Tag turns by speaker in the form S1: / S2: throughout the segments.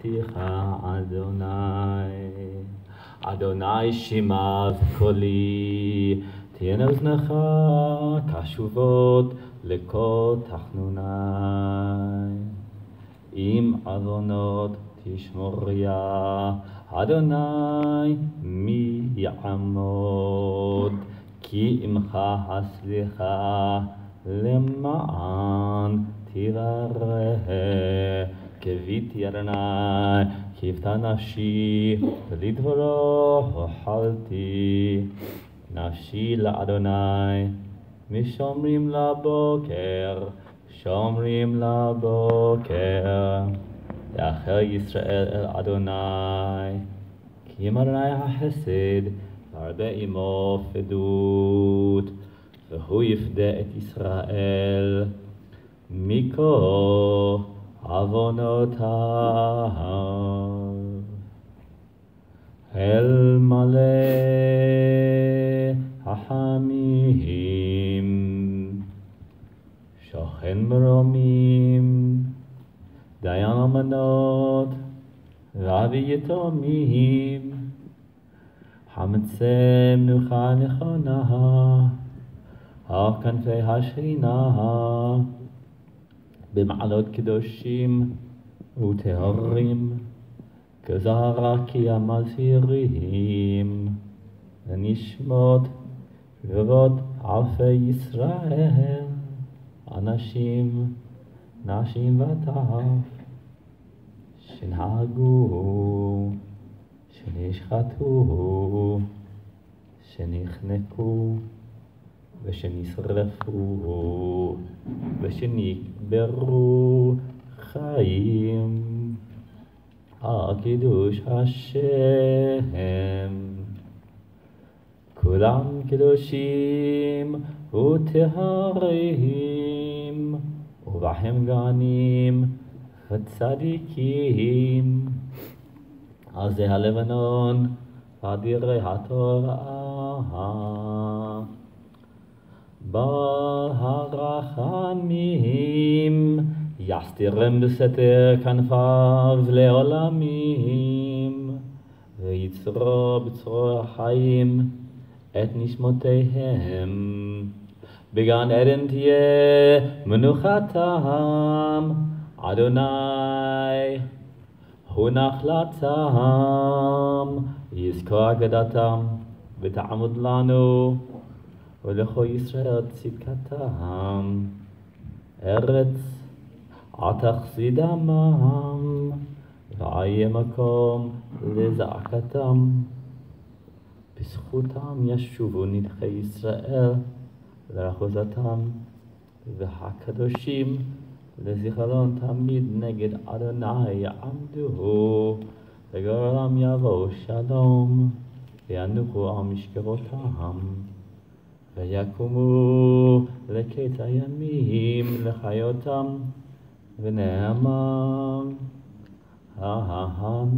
S1: קראתיך אדוני. אדוני שמע קולי, תהיינה אוזניך קשובות לקול תחנוני. עם עוונות תשמוריה, אדוני מי יעמוד? כי עמך הסליחה למען תברא. קיוויתי אדוני, קיוותה נפשי, ולדברו הוחלתי. נפשי לאדוני, משומרים לבוקר, שומרים לבוקר. יאחל ישראל אל אדוני, כי עם אדוני החסד, והרבה עמו פדות, והוא יפדה את ישראל מכל עוונותיו. אל מלא החמים, שוכן מרומים, דיין אלמנות, ואבי יתומים, חמצם מנוחה נכונה, על כנפי השכינה, במעלות קדושים וטהורים, כזרע כי המזהירים, ונשמות רבות אלפי ישראל, אנשים, נשים וטף, שנהגו, שנשחטו, שנחנקו, ושנשרפו, ושנקברו חיים על קידוש השם. כולם קדושים וטהורים, ובהם גנים וצדיקים. על זה הלבנון ואדירי התורה. בעל הרחמים יסתירם בסתר כנפיו לעולמים, ויצרו בצרור החיים את נשמותיהם. בגן עדן תהיה מנוחתם, אדוני הוא נחלתם. יזכור אגדתם ותעמוד לנו, ולכל ישראל צדקתם. ארץ אל תחסי דמם, ויהיה מקום לזעקתם. בזכותם ישובו נדחי ישראל לאחוזתם, והקדושים לזיכרון תמיד נגד אדוני יעמדו. לגורלם יבוא שלום, וינוחו על משכבותם, ויקומו לקץ הימים לחיותם, ונאמר אמן.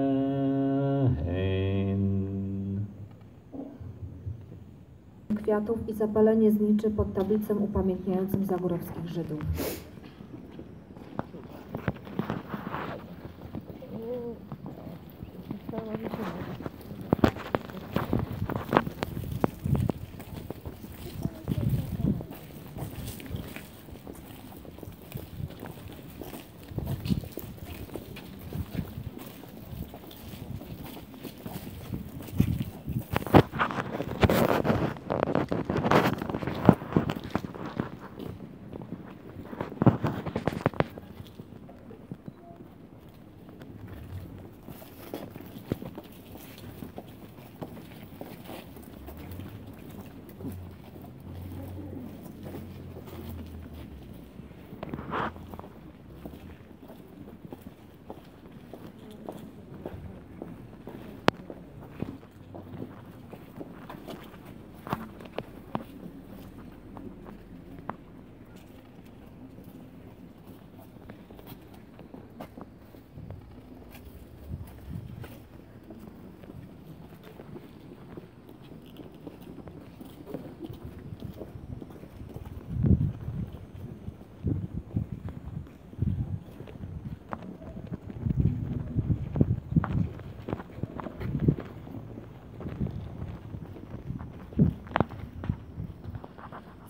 S2: Kwiatów i zapalenie zniczy pod tablicą upamiętniającym zagorowskich Żydów.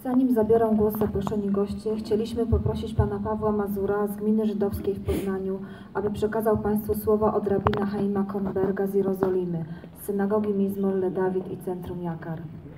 S2: Zanim zabiorą głos zaproszeni goście, chcieliśmy poprosić pana Pawła Mazura z gminy żydowskiej w Poznaniu, aby przekazał państwu słowa od rabina Chaima Kornberga z Jerozolimy, z synagogi Mizmor Le David i Centrum Jakar.